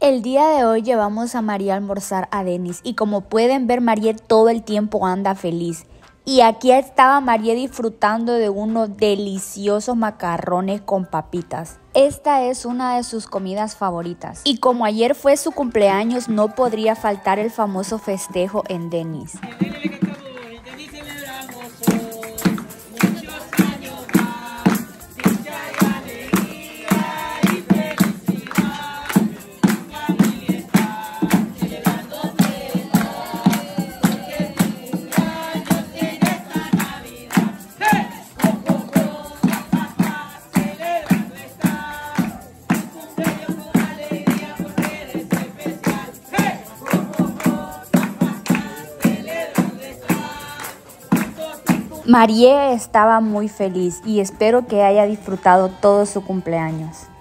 El día de hoy llevamos a María a almorzar a Denis y como pueden ver, María todo el tiempo anda feliz. Y aquí estaba María disfrutando de unos deliciosos macarrones con papitas. Esta es una de sus comidas favoritas. Y como ayer fue su cumpleaños, no podría faltar el famoso festejo en Denis. María estaba muy feliz y espero que haya disfrutado todo su cumpleaños.